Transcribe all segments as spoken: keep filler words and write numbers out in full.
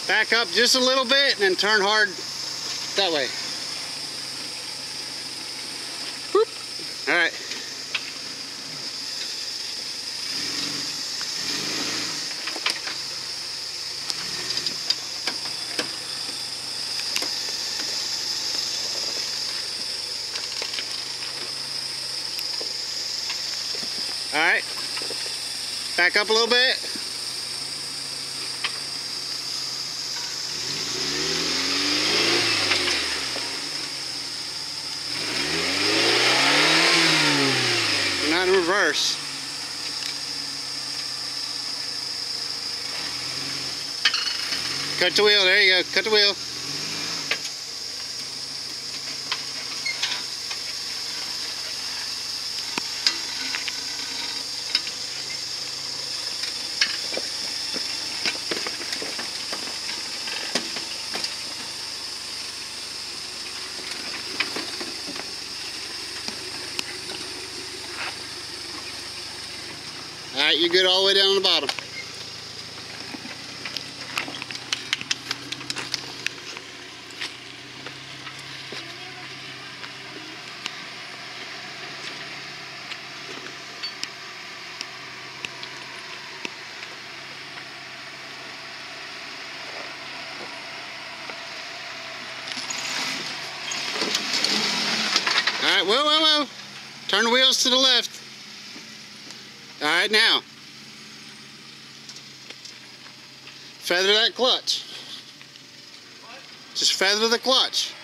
Back up just a little bit and then turn hard that way. Whoop. All right. All right. Back up a little bit. Not in reverse. Cut the wheel, there you go, cut the wheel. Alright, you're good all the way down on the bottom. Alright, whoa, whoa, whoa. Turn the wheels to the left. Alright, now. Feather that clutch. What? Just feather the clutch.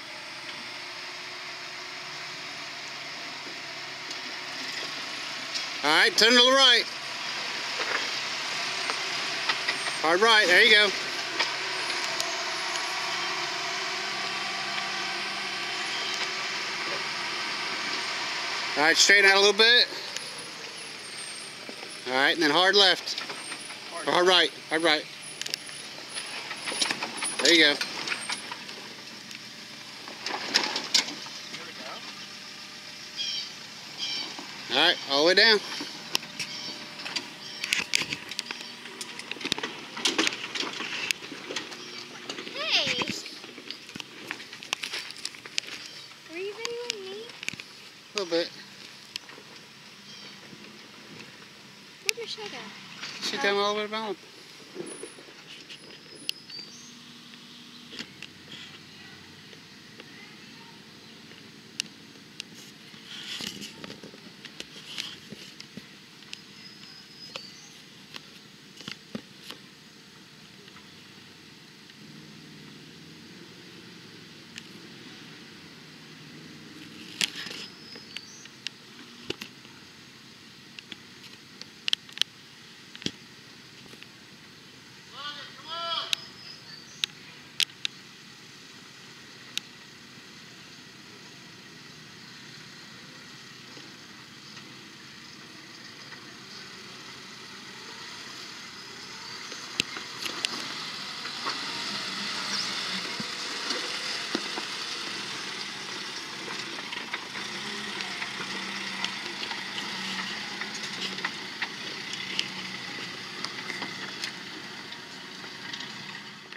Alright, turn to the right. Hard right, there you go. Alright, straighten out a little bit. Alright, and then hard left. Or hard right, hard right. There you go. Alright, all the way down. Hey! Were you videoing me? A little bit. Where'd Michelle go? She's down all the way down.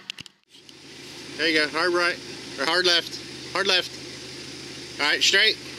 There you go, hard right, or hard left, hard left. All right, straight.